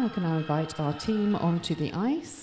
I can now invite our team onto the ice.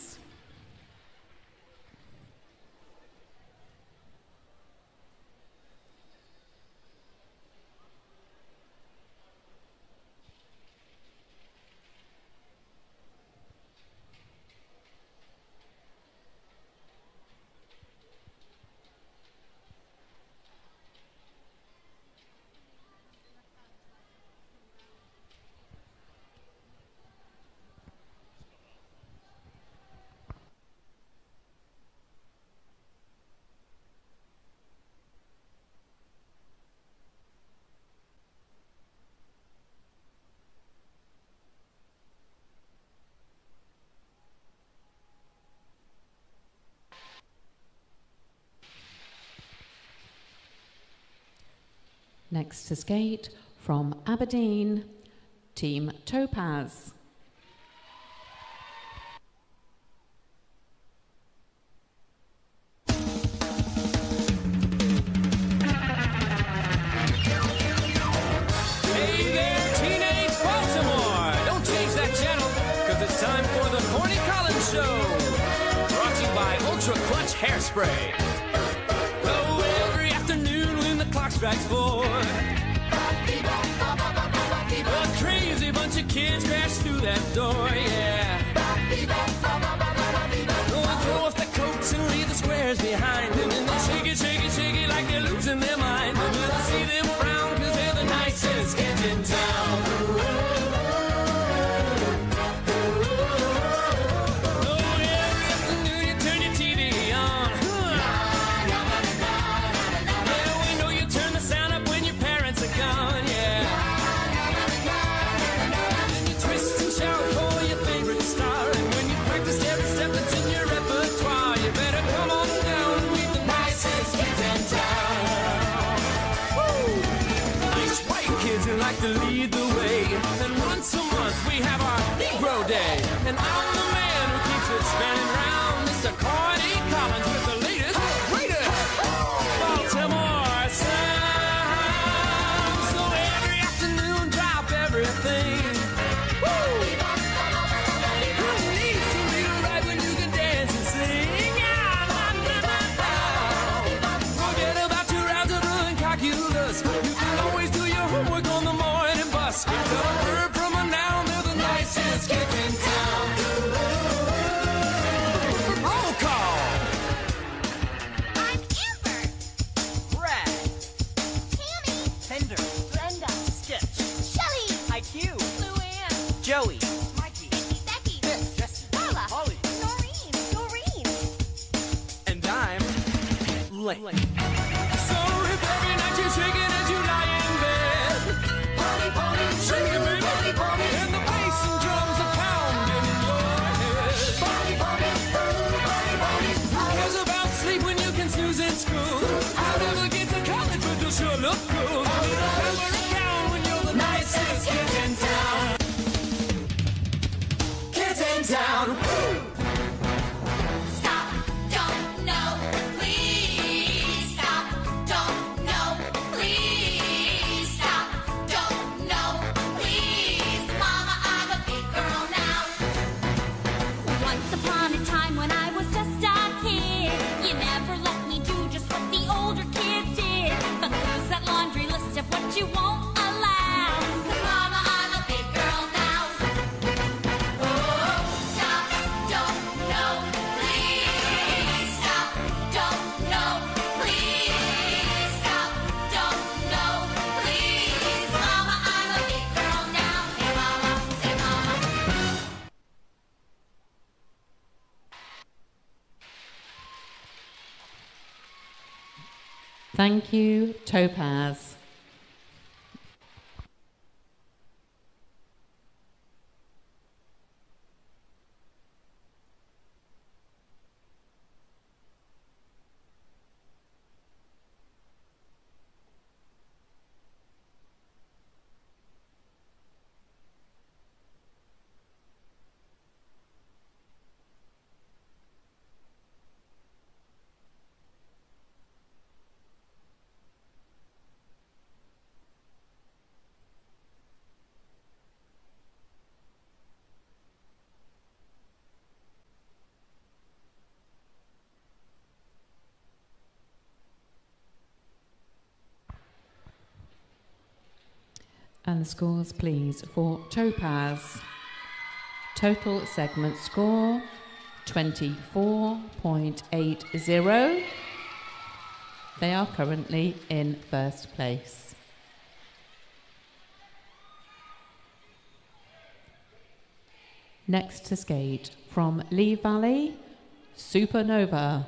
Next to skate from Aberdeen, Team Topaz. Hairspray. Oh, every afternoon when the clock strikes 4, a crazy bunch of kids crash through that door, yeah. Oh, throw off the coats and leave the squares behind them, and they shake it, shake it, shake it like they're losing their mind. And we'll see them frown 'cause they're the nicest kids in town. To lead the way, and once a month we have our Negro Day, and I'm the man who keeps it spinning round, Mr. Corny Collins with the latest, greatest Baltimore sound. So every afternoon drop everything. Woo! Who needs to be right when you can dance and sing? Forget about your algebra and calculus. You can always do your homework on the morning bus. It's a verb from a noun, they're the nicest kids in town. Roll call. I'm Amber. Brad. Tammy. Pender. Brenda. Sketch. Shelly. IQ. Luann. Joey. Mikey. Becky. Jesse. Paula. Holly. Noreen. And I'm Link. So if every night you're shaking as you lie in bed, shake it, baby, and the bass and drums are pounding in your head. Who cares about sleep when you can snooze in school? You'll never get to college, but you'll sure look cool. You need a hammer and gown when you're the nicest kids in town. Kids in town. Stop. Don't know. Please stop. Don't know. Please stop. Don't know. Please. Mama, I'm a big girl now. Once upon a time when I was just a kid, you never let me do just what the older kids did. But who's that laundry list of what you won't allow? 'Cause Mama, I'm a big girl now. Oh, stop. Don't know. Please stop. Don't know. Please stop. Don't know. Please. Mama, I'm a big girl now. Hey, Mama. Say, Mama. Thank you, Topaz. And the scores, please, for Topaz. Total segment score, 24.80. They are currently in first place. Next to skate, from Lee Valley, Supernova.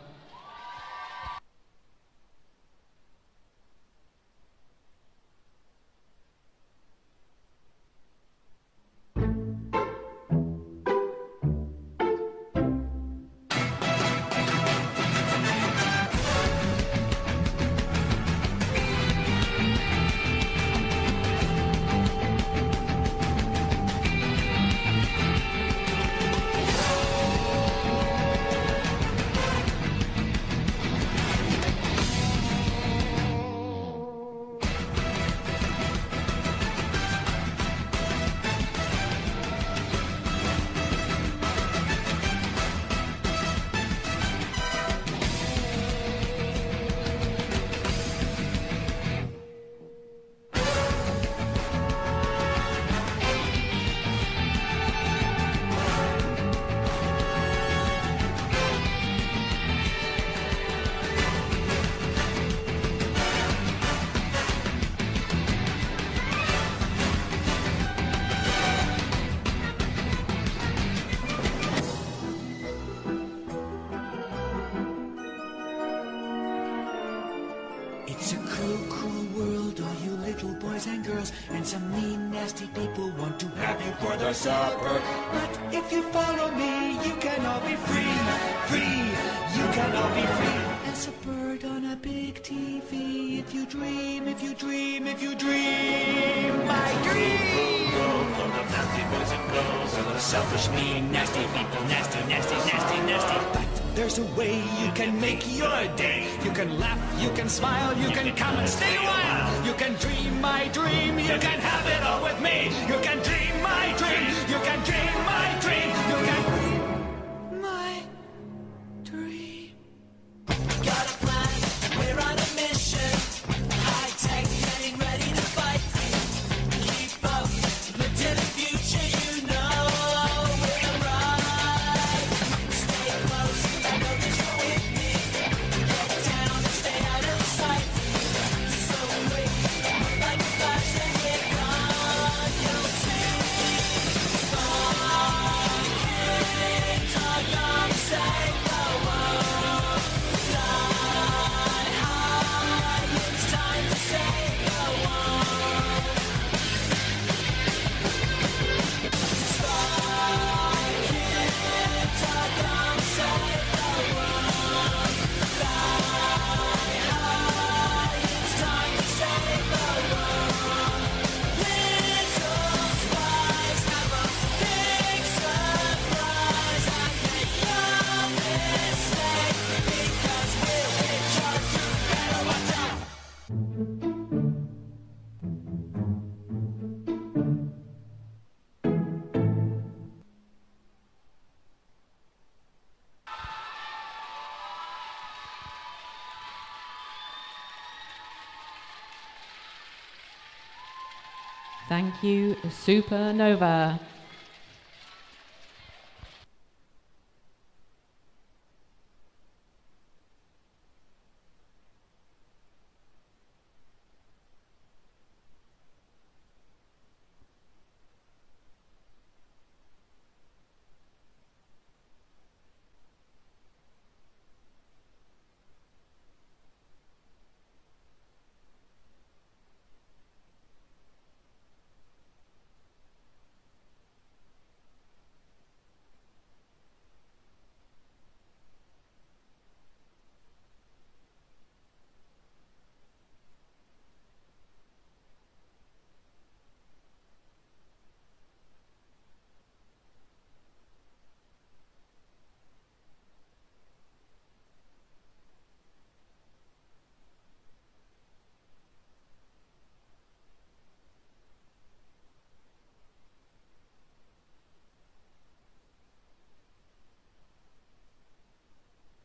It's a cruel, cruel world, all you little boys and girls, and some mean, nasty people want to have you for their supper. But if you follow me, you can all be free, free, you can all be free. As a bird on a big TV, if you dream, if you dream, if you dream, my dream. Full of nasty boys and girls, full of selfish, mean, nasty people, nasty, nasty, nasty, nasty. But there's a way you can make your day. You can laugh, you can smile, you can come and stay a while. You can dream my dream, you can have it all with me. You can dream my dream, you can dream my dream, you can dream my dream. Got a plan, we're on a mission. High tech, getting ready to fight. Keep up, look to the future, you know we're right. Stay close, I know that you're with me. Get down and stay out of sight. So quick, like a flash, then we're gone. You'll see. Spark it, talk on, save the world. Fly high, it's time to save the world. Spark it, talk on, save the world. Fly high, it's time to save the world. Little spies have a big surprise. I make no mistake, because we're in charge. You better watch out. Thank you, Supernova.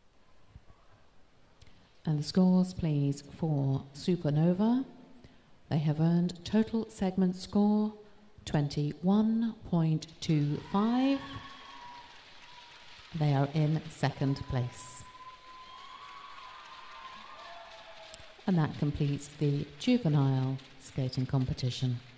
And the scores, please, for Supernova. They have earned total segment score 21.25. They are in second place. And that completes the juvenile skating competition.